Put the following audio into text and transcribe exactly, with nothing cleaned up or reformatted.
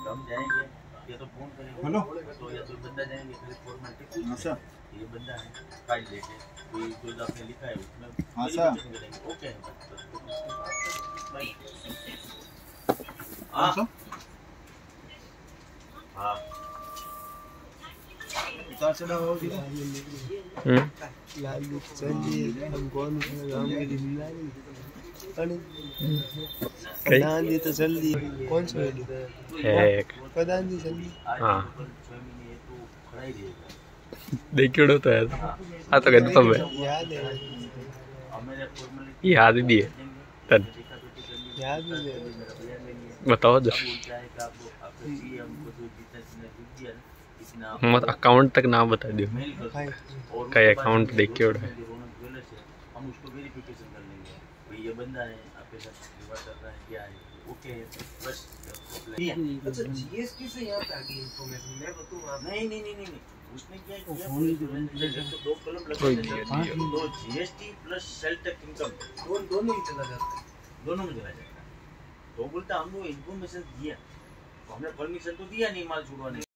हम जाएंगे या तो फोन करेंगे, हेलो तो या तो बंदा जाएंगे फिर फॉर्मेलिटी। अच्छा ये बंदा है फाइल लेके कोई जो आपने लिखा है उसमें वेरिफिकेशन करेंगे। ओके हां हां उतार चढ़ा होगी हम्म लाल चलिए हम कौन राम के दिन लाएंगे प्रधान जी तो जल्दी कौन सा है प्रधान जी जल्दी हाँ देखियो तो है आ तो कहते सब है याद है याद भी है तन याद भी है बताओ दस मत अकाउंट तक नाम बता दियो कई अकाउंट देख के उड़ा हम उसको वेरिफिकेशन कर लेंगे भाई ये बंदा है आपके साथ विवाद कर रहा है क्या है ओके है बस। अच्छा जीएसटी से यहाँ पे आ गई इन्फॉर्मेशन मैं बताऊँ आप नहीं नहीं नहीं नहीं उसने क्या किया तो दो कलम लगा दो GST plus sale tax income दोनों ही चला जाता है दोनों में चला जाता है तो बोलता हमको इन्फॉर्मेशन दिया तो हमने परमिशन तो दिया नहीं माल छुड़वाने।